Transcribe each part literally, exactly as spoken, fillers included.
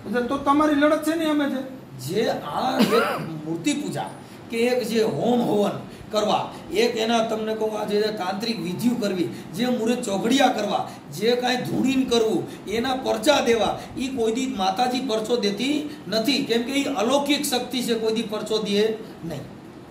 એટલે તો તમારી લડત છે ને અમે છે જે આ એક મૂર્તિ પૂજા કે એક જે હોમ હવન કરવા, એક એના તમને કહું આ જે તાંત્રિક વિધિઓ કરવી, જે મુહૂર્ત ચોઘડિયા કરવા, જે કાંઈ ધૂણીન કરવું, એના પરચા દેવા, એ કોઈ દી માતાજી પરચો દેતી નથી, કેમ કે એ અલૌકિક શક્તિ છે, કોઈ દી પરચો દે નહીં.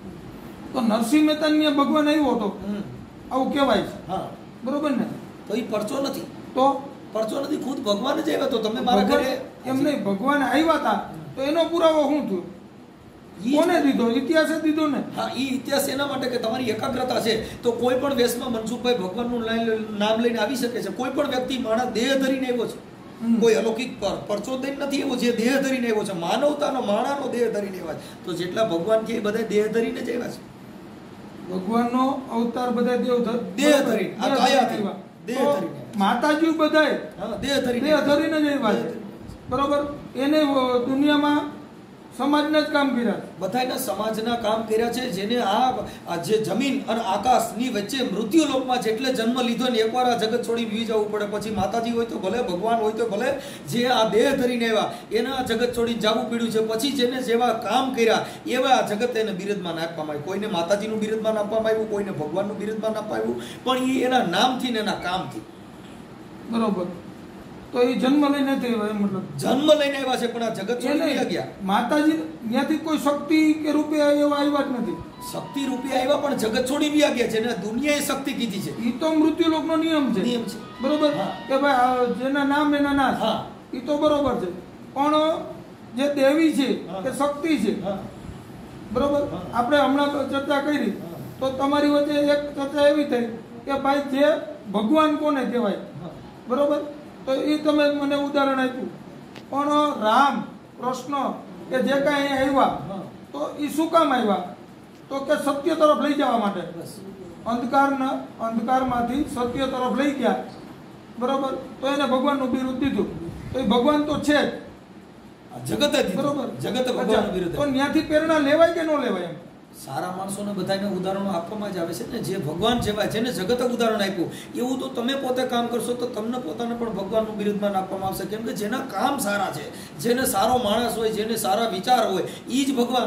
તો નરસિંહ મહેતાની ભગવાન આવ્યો હતો આવું કહેવાય છે, હા બરોબર ને? તો એ પરચો નથી, તો પરચો નથી, ખુદ ભગવાન જ આવ્યા. તો તમે મારા ઘરે એમ નહીં, ભગવાન આવ્યા હતા તો એનો પુરાવો શું થયો? કોને દીધો? ઇતિહાસે દીધો ને. હા, એ ઇતિહાસ એના માટે કે તમારી એકાગ્રતા છે. તો કોઈ પણ વેશમાં મનસુખભાઈ ભગવાનનું નામ લઈને આવી શકે છે. કોઈ પણ વ્યક્તિ માણસ દેહ ધરીને આવ્યો છે, કોઈ અલૌકિક પરચો દઈને નથી આવ્યો, જે દેહ ધરીને આવ્યો છે, માનવતાનો માણાનો દેહ ધરીને આવ્યા છે. તો જેટલા ભગવાન છે એ બધા દેહ ધરીને જ આવ્યા છે. ભગવાનનો અવતાર બધા દેવ દેહ ધરીને, આ કાયાથી દેહ ધરીને, માતાજી બધાય હા દેહ ધરીને દેહ ધરીને જ આવ્યા છે, બરોબર? એને દુનિયામાં સમાજના જ કામ કર્યા, બધાના સમાજના કામ કર્યા છે. જેને આ જે જમીન અને આકાશની વચ્ચે મૃત્યુલોકમાં જેટલે જન્મ લીધો ને એકવાર આ જગત છોડી વી જવું પડે, પછી માતાજી હોય તો ભલે, ભગવાન હોય તો ભલે, જે આ દેહ ધરીને આવ્યા એના આ જગત છોડીને જવું પડ્યું છે. પછી જેને જેવા કામ કર્યા એવા આ જગત એને બિરુદમાન આપવામાં આવ્યું. કોઈને માતાજીનું બિરુદમાન આપવામાં આવ્યું, કોઈને ભગવાનનું બિરુદમાન આપવામાં આવ્યું, પણ એ એના નામથી ને એના કામથી, બરોબર? તો એ જન્મ લઈને નથી આવ્યા, એમ મતલબ જન્મ લઈને આવ્યા છે, પણ આ જગત છોડી ગયા. માતાજી ત્યાંથી કોઈ શક્તિ કે રૂપે એવા આવ્યા જ નથી. શક્તિ રૂપે આવ્યા પણ જગત છોડી વ્યા ગયા છે ને દુનિયાએ શક્તિ કીધી છે. એ તો મૃત્યુલોકનો નિયમ છે, નિયમ છે, બરોબર? કે ભાઈ જેના નામ એના નાશ, હા એ તો બરોબર છે. પણ જે દેવી છે કે શક્તિ છે, બરોબર? આપણે હમણાં ચર્ચા કરી તો તમારી વચ્ચે એક ચર્ચા એવી થઈ કે ભાઈ જે ભગવાન કોને કહેવાય, બરોબર? તો એ તમે મને ઉદાહરણ આપ્યું. પણ રામ કૃષ્ણ કે જે કાંઈ આવ્યા તો એ શું કામ આવ્યા? તો કે સત્ય તરફ લઈ જવા માટે, અંધકારના અંધકારમાંથી સત્ય તરફ લઈ ગયા, બરોબર? તો એને ભગવાનનું બિરુદ દીધું. તો એ ભગવાન તો છે જ, જગત જ, બરોબર? જગત ભગવાનનું બિરુદ. તો ત્યાંથી પ્રેરણા લેવાય કે ન લેવાય? એમ સારા માણસોને બધાને ઉદાહરણો આપવામાં જ આવે છે ને, જે ભગવાન જેવા, જેને જગતે ઉદાહરણ આપ્યું એવું તો તમે પોતે કામ કરશો તો તમને પોતાને પણ ભગવાનનું બિરુદમાન આપવામાં આવશે. કેમ કે જેના કામ સારા છે, જેને સારો માણસ હોય, જેને સારા વિચાર હોય, એ જ ભગવાન.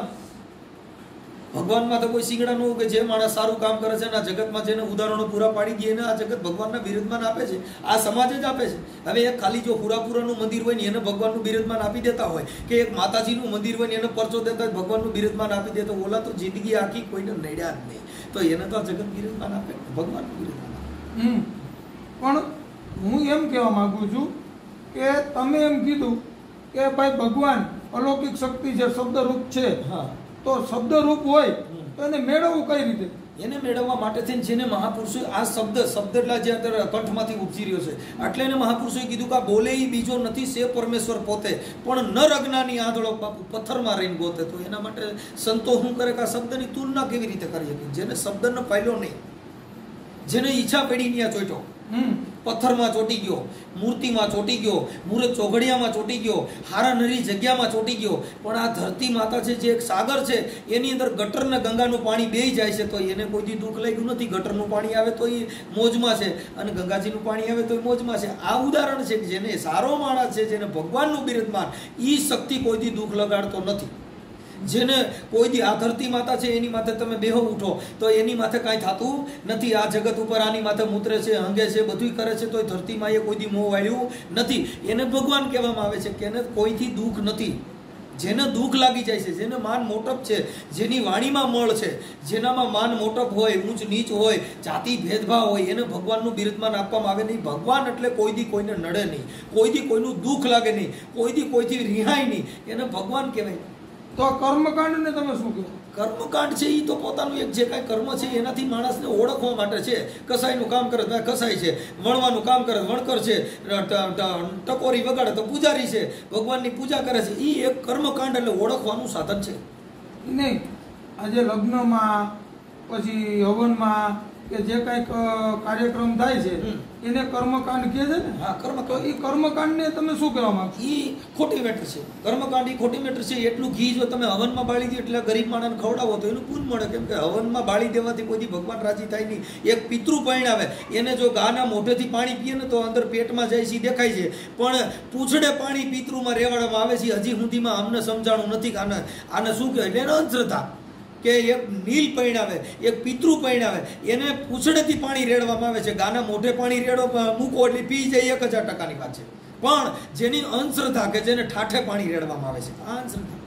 ભગવાનમાં તો કોઈ સિંગડા ન હોય કે જે માણસ સારું કામ કરે છે ને આ જગતમાં જેને ઉદાહરણો પૂરા પાડી દઈએ ને આ જગત ભગવાનના બિરુદમાન આપે છે, આ સમાજ જ આપે છે. હવે એક ખાલી જો પુરાપુરાનું મંદિર હોય ને એને ભગવાનનું બિરુદમાન આપી દેતા હોય, કે એક માતાજીનું મંદિર હોય ને એને પરચો દેતા હોય ભગવાનનું બિરુદમાન આપી દે, તો ઓલા તો જિંદગી આખી કોઈને નડ્યા જ નહીં. તો એને તો આ જગત બિરુદમાન આપે, ભગવાનનું બિરુદમાન આપે. હમ પણ હું એમ કહેવા માંગુ છું કે તમે એમ કીધું કે ભાઈ ભગવાન અલૌકિક શક્તિ છે, શબ્દરૂપ છે. હા, તો શબ્દરૂપ હોય તો એને મેળવવું કઈ રીતે? એને મેળવવા માટે થઈને જેને મહાપુરુષો આ શબ્દ શબ્દ એટલે જે અત્યારે કંઠમાંથી ઉપજી રહ્યો છે, એટલે એને મહાપુરુષોએ કીધું કે આ બોલે એ બીજો નથી, સે પરમેશ્વર પોતે, પણ નર અજ્ઞાની આંધળો પથ્થરમાં રહીને ગોતે. તો એના માટે સંતો શું કરે કે આ શબ્દની તુલના કેવી રીતે કરી શકે? જેને શબ્દનો પાયલો નહીં, જેને ઈચ્છા પડી ત્યાં ચોટ્યો, પથ્થરમાં ચોટી ગયો, મૂર્તિમાં ચોટી ગયો, મુહૂર્ત ચોઘડિયામાં ચોટી ગયો, હારા નરી જગ્યામાં ચોટી ગયો, પણ આ ધરતી માતા છે જે એક સાગર છે એની અંદર ગટર ને ગંગાનું પાણી બેહી જાય છે તો એને કોઈ દી દુઃખ લાગ્યું નથી. ગટરનું પાણી આવે તો એ મોજમાં છે અને ગંગાજીનું પાણી આવે તો એ મોજમાં છે. આ ઉદાહરણ છે કે જેને સારો માણસ છે, જેને ભગવાનનું બિરુદમાન, એ શક્તિ કોઈ દી દુઃખ લગાડતો નથી. જેને કોઈ દી આ ધરતી માતા છે એની માથે તમે બેહો ઉઠો તો એની માથે કાંઈ થતું નથી. આ જગત ઉપર આની માથે મૂતરે છે, હંગે છે, બધું કરે છે તો ધરતીમાં એ કોઈ દી મોહ વાળ્યું નથી. એને ભગવાન કહેવામાં આવે છે કે એને કોઈથી દુઃખ નથી. જેને દુઃખ લાગી જાય છે, જેને માન મોટપ છે, જેની વાણીમાં મળ છે, જેનામાં માન મોટપ હોય, ઊંચ નીચ હોય, જાતિ ભેદભાવ હોય, એને ભગવાનનું બિરુદમાન આપવામાં આવે નહીં. ભગવાન એટલે કોઈ દી કોઈને નડે નહીં, કોઈ દી કોઈનું દુઃખ લાગે નહીં, કોઈ દી કોઈથી રિહાય નહીં, એને ભગવાન કહેવાય. તો કર્મકાંડ ને તમે શું કહો? કર્મકાંડ છે એ તો પોતાનું એક જે કાંઈ કર્મ છે એનાથી માણસને ઓળખવા માટે છે. કસાઈનું કામ કરે તો કસાઈ છે, વણવાનું કામ કરે વણકર છે, ટકોરી વગાડે તો પૂજારી છે, ભગવાનની પૂજા કરે છે. એ એક કર્મકાંડ એટલે ઓળખવાનું સાધન છે. નહીં આજે લગ્નમાં પછી હવનમાં કે જે કાંઈક અ, કાર્યક્રમ થાય છે હમ. એને કર્મકાંડ કહે છે ને? હા કર્મ તો એ કર્મકાંડને તમે શું કહેવા માંગો? એ ખોટી મેટર છે. કર્મકાંડ એ ખોટી મેટર છે. એટલું ઘી જો તમે હવનમાં બાળી દો એટલે ગરીબ માણસને ખવડાવો તો એનું પૂન મળે. કેમ કે હવનમાં બાળી દેવાથી કોઈ દી ભગવાન રાજી થાય નહીં. એક પિતૃ પરણાવે એને જો ગાના મોઢેથી પાણી પીએ ને તો અંદર પેટમાં જાય છે દેખાય છે, પણ પૂંછડે પાણી પિતૃમાં રેવાડવામાં આવે છે. હજી સુધીમાં અમને સમજાણું નથી કે આને આને શું કહેવાય. એટલે એનો અંધશ્રદ્ધા કે એક નીલ પરણાવે, એક પિતૃ પરણાવે, એને પૂંછડેથી પાણી રેડવામાં આવે છે. ગાના મોઢે પાણી રેડો મૂકો એટલે પી જાય એક હજાર ટકાની વાત છે. પણ જેની અંધશ્રદ્ધા કે જેને ઠાઠે પાણી રેડવામાં આવે છે, આ અંધશ્રદ્ધા